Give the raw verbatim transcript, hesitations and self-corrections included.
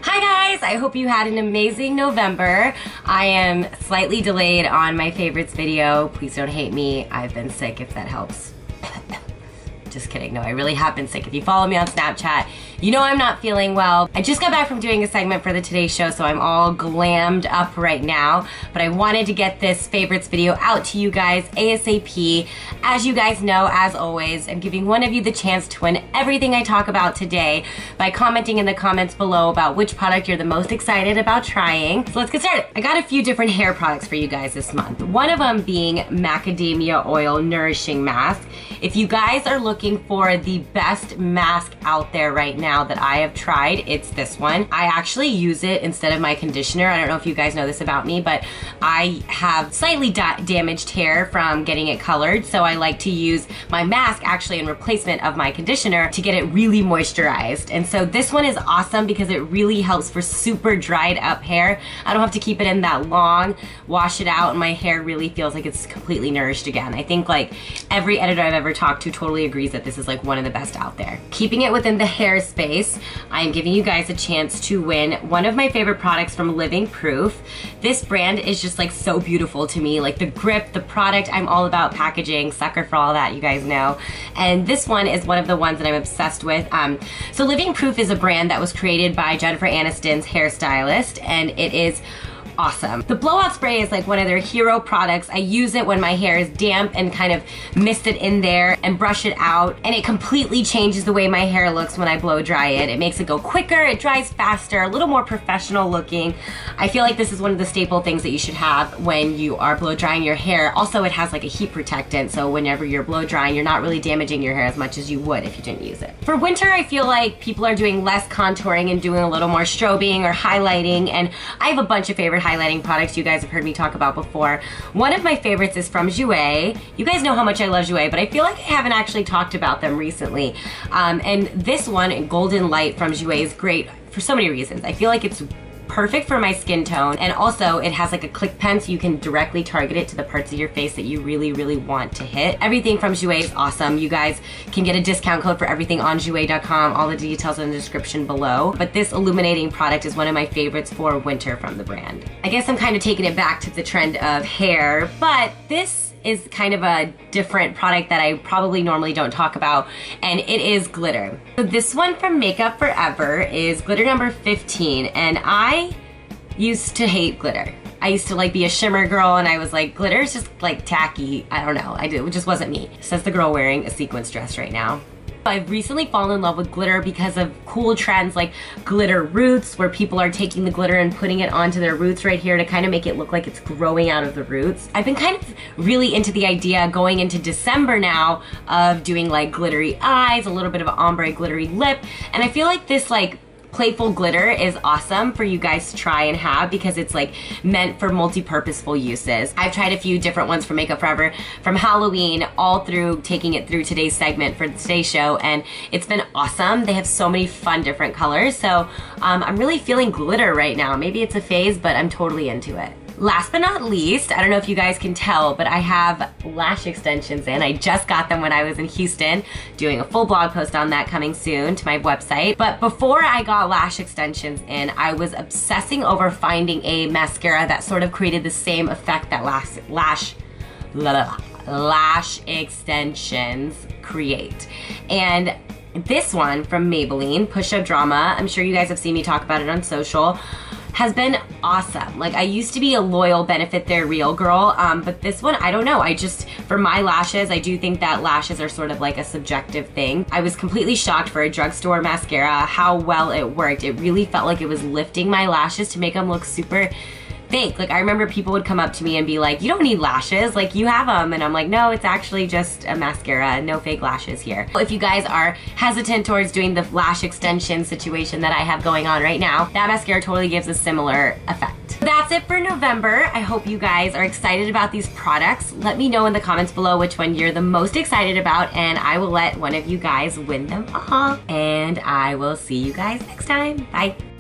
Hi guys, I hope you had an amazing November. I am slightly delayed on my favorites video. Please don't hate me. I've been sick if that helps. Just kidding, no, I really have been sick. If you follow me on Snapchat, you know I'm not feeling well. I just got back from doing a segment for the Today Show, so I'm all glammed up right now. But I wanted to get this favorites video out to you guys ASAP. As you guys know, as always, I'm giving one of you the chance to win everything I talk about today by commenting in the comments below about which product you're the most excited about trying. So let's get started. I got a few different hair products for you guys this month. One of them being Macadamia Oil Nourishing Mask. If you guys are looking for the best mask out there right now that I have tried, it's this one. I actually use it instead of my conditioner. I don't know if you guys know this about me, but I have slightly da damaged hair from getting it colored, so I like to use my mask actually in replacement of my conditioner to get it really moisturized. And so this one is awesome because it really helps for super dried up hair. I don't have to keep it in that long, wash it out, and my hair really feels like it's completely nourished again. I think like every editor I've ever talked to totally agrees that this is like one of the best out there. Keeping it within the hair space, I am giving you guys a chance to win one of my favorite products from Living Proof. This brand is just like so beautiful to me. Like the grip, the product, I'm all about packaging, sucker for all that, you guys know. And this one is one of the ones that I'm obsessed with. Um, so Living Proof is a brand that was created by Jennifer Aniston's hairstylist, and it is awesome. The blowout spray is like one of their hero products. I use it when my hair is damp and kind of mist it in there and brush it out, and it completely changes the way my hair looks when I blow dry it. It makes it go quicker, it dries faster, a little more professional looking. I feel like this is one of the staple things that you should have when you are blow drying your hair. Also, it has like a heat protectant, so whenever you're blow drying, you're not really damaging your hair as much as you would if you didn't use it. For winter, I feel like people are doing less contouring and doing a little more strobing or highlighting, and I have a bunch of favorite highlighting products you guys have heard me talk about before. One of my favorites is from Jouer. You guys know how much I love Jouer, but I feel like I haven't actually talked about them recently. Um, and this one, Golden Light from Jouer, is great for so many reasons. I feel like it's perfect for my skin tone, and also it has like a click pen so you can directly target it to the parts of your face that you really really want to hit. Everything from Jouer is awesome. You guys can get a discount code for everything on jouer dot com. All the details are in the description below, but this illuminating product is one of my favorites for winter from the brand. I guess I'm kind of taking it back to the trend of hair, but this is kind of a different product that I probably normally don't talk about, and it is glitter. So this one from Makeup Forever is glitter number fifteen, and I used to hate glitter. I used to like be a shimmer girl, and I was like, glitter is just like tacky. I don't know, I did, it just wasn't me. Says the girl wearing a sequins dress right now. I've recently fallen in love with glitter because of cool trends like glitter roots, where people are taking the glitter and putting it onto their roots right here to kind of make it look like it's growing out of the roots. I've been kind of really into the idea going into December now of doing like glittery eyes, a little bit of an ombre glittery lip, and I feel like this like playful glitter is awesome for you guys to try and have because it's like meant for multi-purposeful uses. I've tried a few different ones from Makeup Forever from Halloween all through taking it through today's segment for the Today Show, and it's been awesome. They have so many fun different colors, so um, I'm really feeling glitter right now. Maybe it's a phase, but I'm totally into it. Last but not least, I don't know if you guys can tell, but I have lash extensions in. I just got them when I was in Houston, doing a full blog post on that coming soon to my website. But before I got lash extensions in, I was obsessing over finding a mascara that sort of created the same effect that lash, lash, blah, blah, lash extensions create. And this one from Maybelline, Push Up Drama, I'm sure you guys have seen me talk about it on social, has been awesome. Like, I used to be a loyal Benefit They're Real girl, um, but this one, I don't know. I just, for my lashes, I do think that lashes are sort of like a subjective thing. I was completely shocked for a drugstore mascara how well it worked. It really felt like it was lifting my lashes to make them look super fake. Like, I remember people would come up to me and be like, you don't need lashes, like you have them. And I'm like, no, it's actually just a mascara, no fake lashes here. If you guys are hesitant towards doing the lash extension situation that I have going on right now, that mascara totally gives a similar effect. That's it for November. I hope you guys are excited about these products. Let me know in the comments below which one you're the most excited about, and I will let one of you guys win them all. And I will see you guys next time. Bye.